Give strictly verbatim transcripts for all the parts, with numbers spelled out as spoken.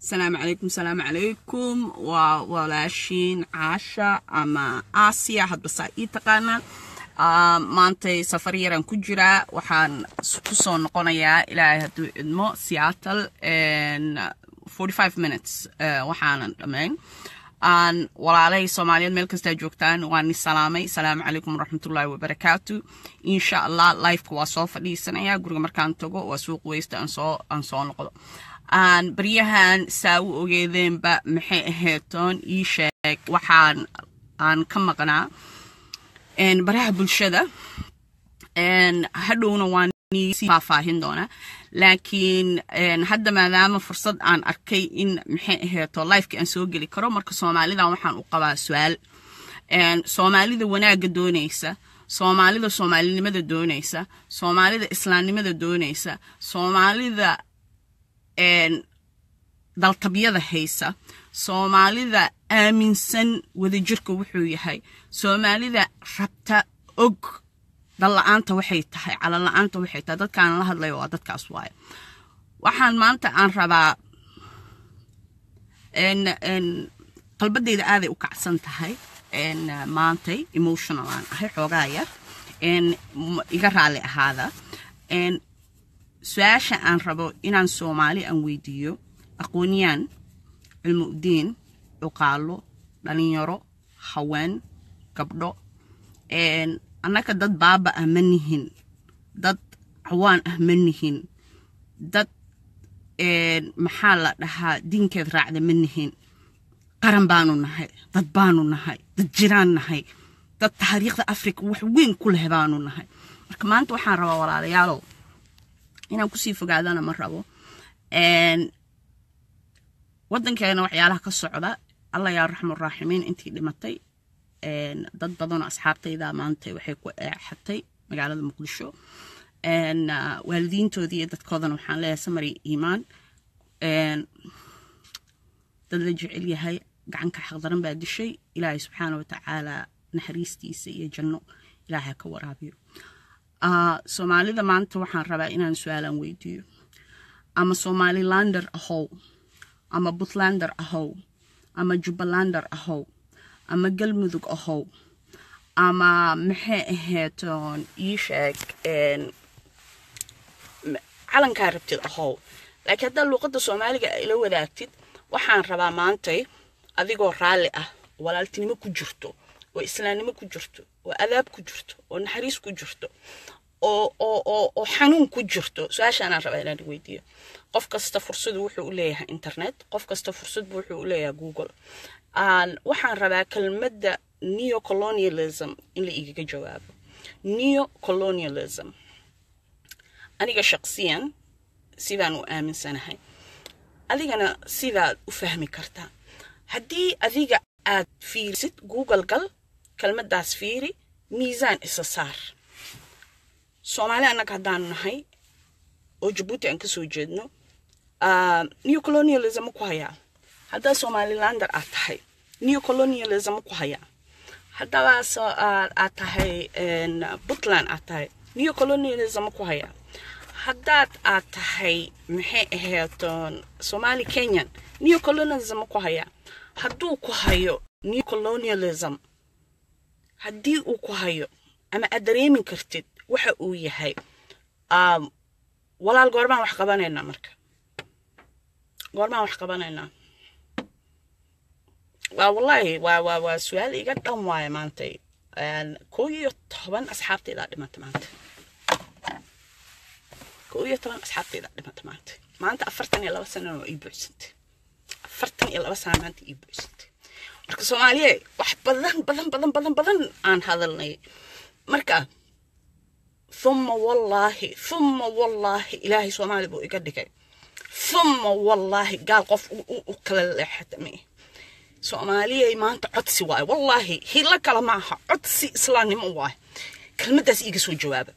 السلام عليكم السلام عليكم وولاشين عاشا أما آسيا حد بصائي تقانا آه مانتي سفريران كجرا وحان كسون نقونيا إلى هدو إدمو سياتل in forty-five minutes آه وحانا دمين aan walaalay Soomaaliyeed meel kasta joogtaan waan salaamay salaam calaykum raxmatullaahi wa barakaatu insha Allah live ku waa soo fadhiisanaya guriga markaan tago waa suuq weysta aan soo aan soo noqdo aan bariyahan saaw ogeedeen ba maxay aheetoon ii sheeg waxaan aan ka maqnaa in baraha bulshada in hadhowna waan si faahfaahin doona laakiin hadda maadaama fursad aan arkay in maxay aheeto live-ka aan soo gali karo marka Soomaalida waxaan u qabaa su'aal een Soomaalida wanaaga doonaysa Soomaalida Soomaalinimada doonaysa Soomaalida Islaamnimada doonaysa Soomaalida een daltabiyada haysa Soomaalida aaminsan wadajirka wuxuu yahay Soomaalida rabta og dalla'aanta waxay tahay cala la'aanta waxay tahay dadkaan la hadlayo waa dadkaas waay waxaan maanta aan rabaa in in qalbadeyda aad ay u kacsan tahay in maantay emotional aan ahay xogaaya in iga raali ahaada in su'aasha aan rabo inaan Soomaali aan weydiiyo aqooniyaan cilmu diin uqaalo dhalinyaro haween gabdho in anaka dad baaba ah manihin dad cawaan ah manihin dad een maxaa la dhahaa diinkeed raacda manihin qaran baanu nahay dad baanu nahay dad jiraan nahay dad taariikhda Afrika wax weyn ku leh baanu nahay marka maanta waxaan rabaa walaalayaal inaan ku sii fogaadana ma rabo een wadankeena waxyaalaha ka socda Allah yaa raxmur raaximiin intii dhimatay een dad badan oo asxaabtayda maanta waxay ku xatay magaalada Muqdisho een waalidiintoodii dadkoodan waxaan leeyahay samari iimaan een dad la jecel yahay gacanka xaq daran baa dishay Ilaahay subxaanahu wa ta'aala naxariistiisa iyo janno Ilaahay ka waraabiyo ah Soomaalida maanta waxaan rabaa inaan su'aalan weydiiyo ama Somalilander ahow ama Puntlander ahow ama Jubbalander ahow ama galmudug ahow ama maxay aheetoon ii sheeg een calanka rabtid ahow laakiin hadda luqadda Soomaaliga ay la wadaagtid waxaan rabaa maantay adigoo raali ah walaaltinimo ku jirto oo islaamnimo ku jirto oo adaab ku jirto oo naxariis ku jirto oo oo oo xanuun ku jirto su'aashaan aan rabaa inaan weydiiyo qof kasta fursad wuxuu u leeyahay internet qof kasta fursad wuxuu u leeyahay Google aan waxaan rabaa kelmadda neocolonialism in la iiga jawaabo neocolonialism aniga shakhsiyan sidaan u aaminsanahay adigana sidaad u fahmi kartaa haddii adiga aad fiirisid Google gal kelmaddaas fiiri miisaan isa saar Soomaali annaga haddaan nahay oo Djibouti aan ka soo jeedno neocolonialism ku hayaa hadda Somalilander aad tahay neocolonialism ku haya hadda aad tahay in Puntland aad tahay neocolonialism ku haya haddaad aad tahay maxay aheetoon Somali Kenyan neocolonialism ku haya hadduu ku hayo neocolonialism haddii uu ku hayo ama aad dareemin kartid waxa uu yahay um walaal goormaan wax qabanaynaa marka goormaan wax qabanaynaa waa wallahi waa waa waa su'aal iga dhan waay maantay aan koob iyo toban asxaabtayda dhimata maanta koob iyo toban asxaabtayda dhimata maanta maanta afartan iyo laba sano oo ii buuxsantay afartan iyo laba sano maanta ii buuxsantay marka Soomaaliye wax badan badan badan badan badan aan hadalnay marka ثم والله ثم والله إلهي Soomaali buu iga dhigay ثم والله قال قف وكل لحتمي Soomaaliye maanta codsi waay wallahi hila kala maaha codsi islaamnimo waay kelmadaas iga soo jawaaba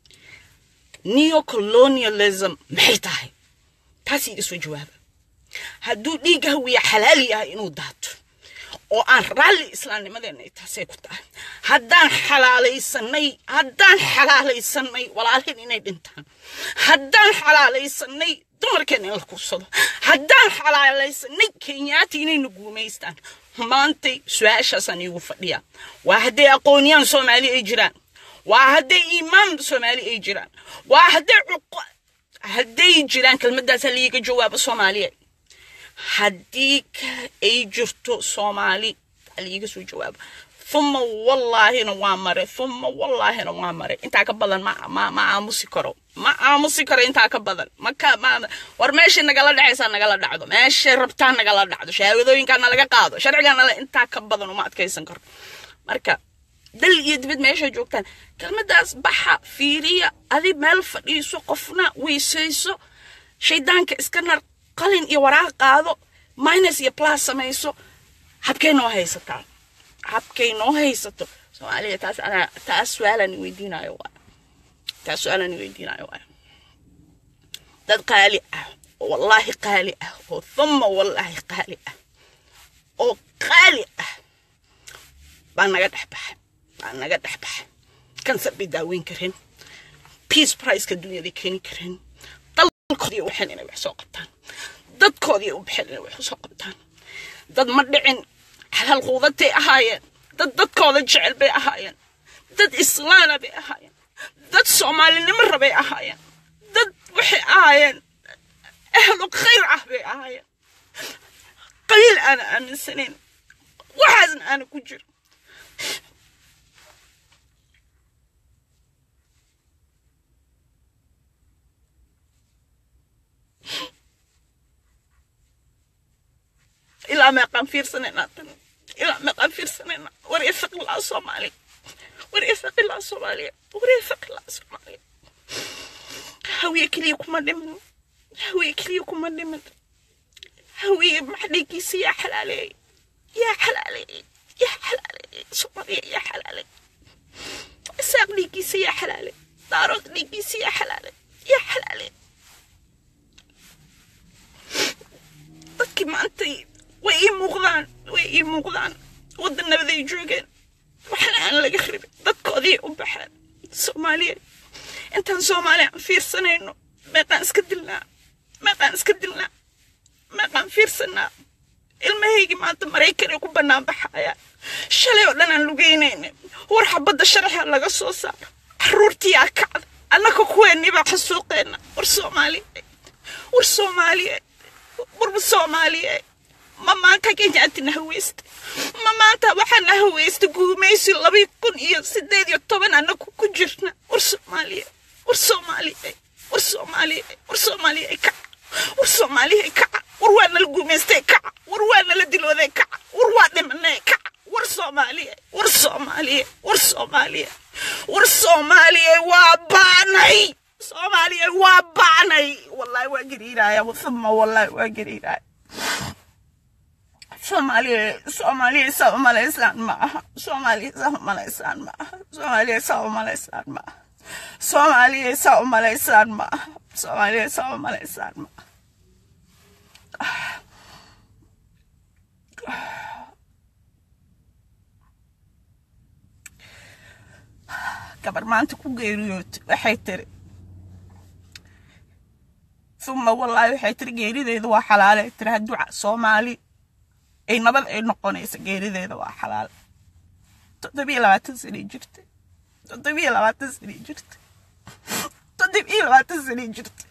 neocolonialism maxay tahay taas iga soo jawaaba hadduu dhiiga wiya xalaal yahay inuu daato oo aan raalli islaamnimadeena ay taasay ku tahay haddaan xalaalaysanay haddaan xalaalaysanay walaalhin inay dhintaan haddaan xalaalaysanay dumarkeena in la kursado haddaan xalaalaysanay kenyaati inay nuguumaystaan maantay su-aashaasaan iigu fadhiyaa waa hadday aqooniyaan soomaali ay jiraan waa hadday iimaan soomaali ay jiraan waa hadday cuqo hadday jiraan kelmaddaasa liiga jawaabo soomaaliya haddii ay jirto soomaali liiga soo jawaabo thumma wallahina waa mare thumma wallahina waa mare intaa ka badan ma ma ma aamusi karo ma aamusi karo intaa ka badan ma ka ma war meesha nagala dhacaysa nagala dhacdo meesha rabtaan nagala dhacdo shahaadooyinkaana laga qaado sharcigaana la intaa ka badan uma adkaysan karo marka dal iyo dibad meesha joogtaan kelmadaas baxa fiiriya adi meel fadhiiso qofna weysayso shaydaanka iska nar qalin iyo waraaq qaado minus iyo plus samayso habkay noo haysataa habkay noo haysato Soomaaliya taas ana taas su'aalan weydiinayo waa taas su'aalan weydiinayo waa dad qaali ah wallahi qaali ah oo thumma wallahi qaali ah oo qaali ah baan naga dhaxbaxay baan naga dhaxbaxay kan sabbi daaweyn karin peace prize ka dunyada keeni karin dalkoodii u xilin wax soo qabtaan dadkoodii u xilin wax soo qabtaan dad ma dhicin hal quudatay ahaayeen dad dadkooda jecel bay ahaayeen dad islaana bay ahaayeen dad soomaalinimo rabay ahaayeen dad waxay ahaayeen ahlu khayr ah bay ahaayeen qaliil ana aaminsaneyn waxaasna ana ku jiro إلا ما قام في سنة إلا ما قام في سنة وريثق الله الصومالي وريثق الله الصومالي وريثق الله الصومالي هوي كليكم من هوي كليكم من هوي محديكي سيا حلالي يا حلالي يا حلالي صومالي يا حلالي ساق ليكي سيا حلالي دارك ليكي سيا حلالي يا حلالي dadkii maanta way ii muuqdaan way ii muuqdaan waddannabaday joogeen waxna aan laga khiribin dadkoodii u baxeen Soomaaliya intaan Soomaaliya fiirsanayno meeqaan iska dilnaa meeqaan iska dilnaa meeqaan fiirsanaa ilmahaygi maanta Maraykan ku bannaan baxaya shalay oo dhan aan lugeynayna war xabadda sharaxa laga soo saaro caruurtii aa kacda annaka kuweenii baa xasuuqeena war Soomaaliya war Soomaaliya war Soomaaliya ma maanta Kenyaati haweyst ma maanta waxaan haweyst guumaysi laba kun iyo siddeed iyo toban anaku ku jirna war Soomaaliya war Soomaaliya war Soomaaliya war Soomaaliya ka war Soomaaliya ka war waana la guumaystay ka war waana la dilooday ka war waa dhimanay ka war Soomaaliya war Soomaaliya war Soomaaliya war Soomaaliya waa baanay Soomaaliya waa baanay wallahi waa gariiraya thumma wallahi waa gariiraya Soomaaliya Soomaaliya Soomaaliya islaan ma aha Soomaaliya Soomaaliya islaan ma aha Soomaaliya Soomaaliya islaan ma aha Soomaaliya Soomaaliya islaan ma aha Soomaaliya Soomaaliya islaan ma aha gabar maanta ku geeriyood waxay tiri ثم والله waxay tiri geerideedu waa xalaal ay tiri duca Soomaali ay nabad ay noqonaysa geerideedu waa xalaal toddobiyo labaatan sano jirtay toddobiyo labaatan sano jirtay toddobiyo labaatan sano jirtay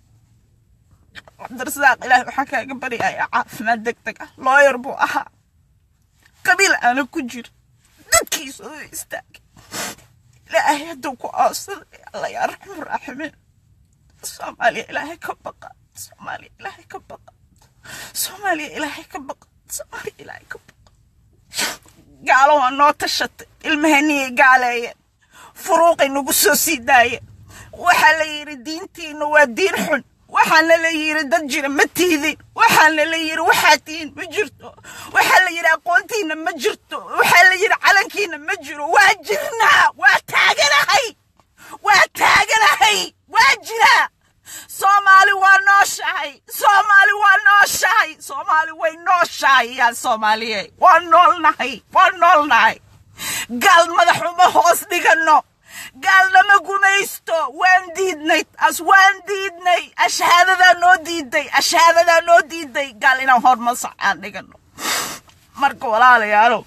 darsaaq ilaahay waxa kaaga bariyay caafimaad degdeg ah lawyer buu ahaa qabiil aan ku jir dadkiisu istaag ilaahay haduu ku aasay Allah ya raxmo raximin Soomaaliya ilaahay ka baqa Soomaaliya ilaahay ka baqa Soomaaliya ilaahay ka baqa Soomaaliya ilaahay ka baqa gaalo waa noo tashatay ilmahanii gaaleeyeen furuuqay nagu soo siidaayeen waxa la yiri diintiina waa diin xun waxa la yiri dad jira ma tiidin waxa la yiri waxa tiin ma jirto waxa la yiri aqoontiina ma jirto waxa la yiri calankiina ma jiro waa jirnaa waa taaganahay waa taaganahay waa jira Soomaali waa nooshahay Soomaali waa nooshahay Soomaali way nooshahay yaa Soomaaliyeed waa noolnahay waa noolnahay gal madaxuma hoos dhigano galna gumaysto waan diidnay as waan diidnay ashhaadada noo diiday ashhaadada noo diiday gal inaan horma socaan dhigano marka walaalayaalo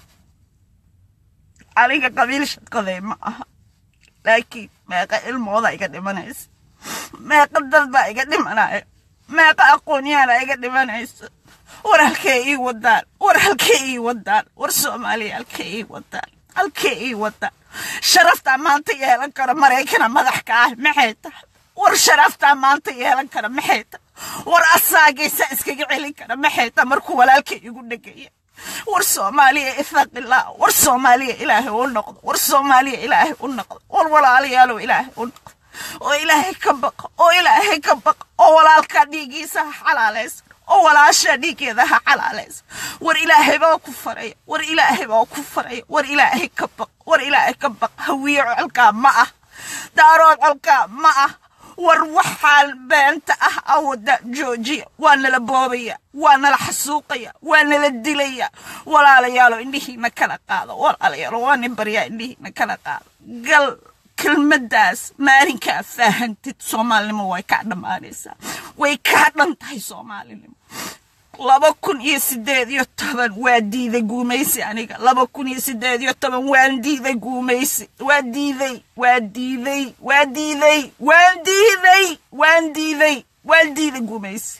aniga qabiil shaqaday ma aha laakiin meeqa ilmooda iga dhimanaysa meeqa dad baa iga dhimanaya meeqa aqoonyaana iga dhimanaysa war halkee ii wadaan war halkee ii wadaan war Soomaaliya halkee ii wadaan halkee ii wadaan sharafta maanta yeelan kara Mareykanka madax ka ah maxay tahay war sharafta maanta yeelan kara maxay tahay war asaagiisa iskaga celin kara maxay tahay markuu walaalkay igu dhagaya war Soomaaliya ifaqilla war Soomaaliya ilaahay u noqdo war Soomaaliya ilaahay u noqdo war walaalayaal ilaahay u noqdo oo ilaahay ka baq oo ilaahay ka baq oo walaalka dhigiisa xalaaleys oo walaasha dhigeeda xalaaleys war ilaahay baa ku faray war ilaahay baa ku faray war ilaahay ka baq war ilaahay ka baq hawiyo alka ma ah daarood alka ma ah war waxaan beenta ah awda joojiya waana la boobaya waana la xasuuqaya waana la dilaya walaalayaal indhihiina kala qaado walaalayaal waana bariya indhihiina kala qaado gal kelmadaas maalinka faahantid Soomaalnimo way ka dhamaanaysaa way ka dhantahay Soomaalnimo laba kun iyo siddeed iyo toban waa diiday guumaysi aniga laba kun iyo siddeed iyo toban waan diiday guumaysi waa diiday waa diiday waa diiday waan diiday waan diiday waan diiday guumaysi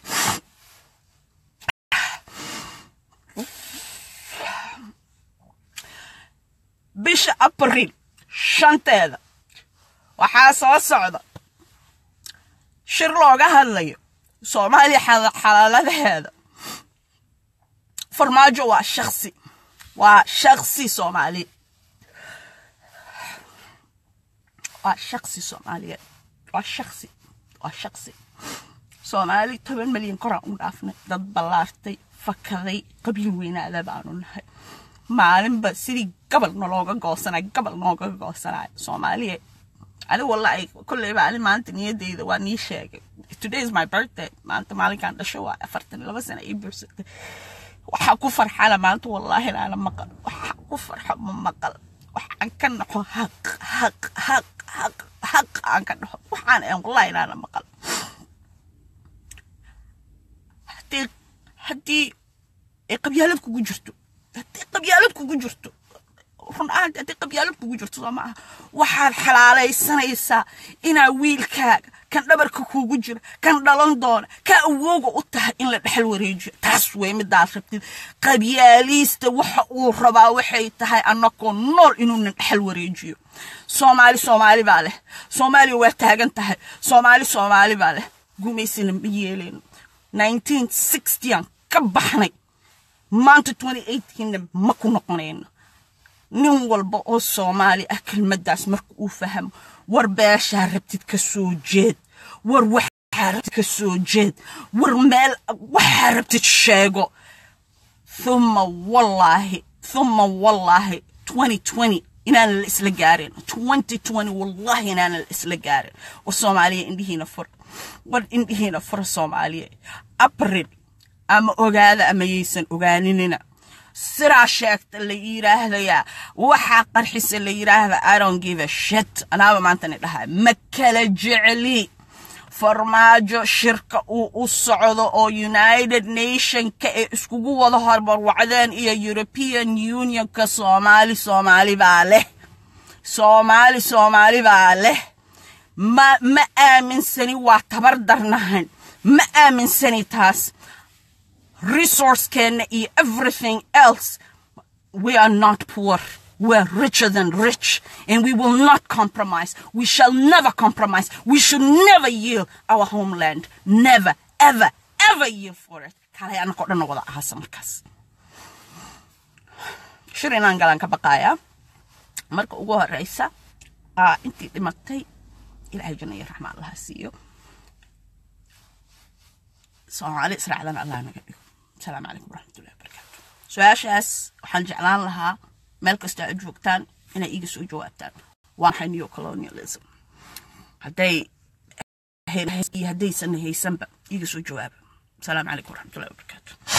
bisha April shanteeda waxaa soo socda shir looga hadlayo Soomaaliya xalaaladaheeda farmaajo waa shakhsi waa shakhsi Soomaali waa shakhsi Soomaaliyeed waa shakhsi waa shakhsi Soomaali toban milyan kor u dhaafnay dad ballaartay fakaday qabiil weynaada baanu nahay maalinba sidii gabal looga goosanay gabal looga goosanay Soomaaliya أنا والله كل بعد ما أنت نيدي ذا ونيشة today is my birthday ما أنت مالك عند الشواء أفرتني لبس أنا إيه برست وحكوا فرحة ما أنت والله أنا مقل وحكوا فرحة مقل وحكنا حق حق حق حق حق عن وحنا والله أنا مقل هدي هدي قبيلة كوجرتو هدي قبيلة كوجرتو رنان هدي قبيلة كوجرتو معها وحال حلالي سنيسا إنا ويلكاك كان دبرك كوجو جير كان دلان دون كا اوغو او تahay in la dhaxal wareejiyo taas way mid daarabtid qabyaalista waxa uu rabaa waxay tahay anako nool inuu dhaxal wareejiyo Soomaali Soomaali baa leh Soomaali waa taagan tahay Soomaali Soomaali baa leh guumaysin yeeleen nineteen sixty ka baxnay maanta twenty eighteen ma ku noqonayno nin walba oo Soomaali ah kelmadaas markuu uu fahmo war beesha rabtid ka soo jeed war waxa rabtid ka soo jeed war meel waxa rabtid sheego thumma wallahi thumma wallahi twenty twenty inaan la isla gaarin twenty twenty wallahi inaan la isla gaarin oo Soomaaliya indhihiina fur war indhihiina fur Soomaaliya April ama ogaada ama yeysan ogaaninina سرع شاكت اللي يراهديا وحا قرحس اللي يراهد I don't give a shit أنا ما أنتني لها مكلا جعلي فرماجو شركة أو السعودة أو United Nation كإسكوغو وظهر بروعدان إيا European Union كصومالي صومالي باله صومالي صومالي باله ما ما آمن سني واعتبر درنهن ما آمن سني تاس resource can eat everything else. We are not poor. We are richer than rich. And we will not compromise. We shall never compromise. We should never yield our homeland. Never, ever, ever yield for it. Kala ana ko dhan wada ahasa markaas. Shirin aan galan ka baqaya. Marka ugu horeysa ah intii dhimatay Ilaahay jannada raxma Allah siiyo. Soomaali israacilan Allah naga dhigo. السلام عليكم ورحمة الله وبركاته. سؤاشاس وحن جعلان لها ملك استعجوكتان إنا إيجسو جوابتان وحن نيو كولونياليزم هدي هدي سنة هي سنبا إيجسو جواب. السلام عليكم ورحمة الله وبركاته.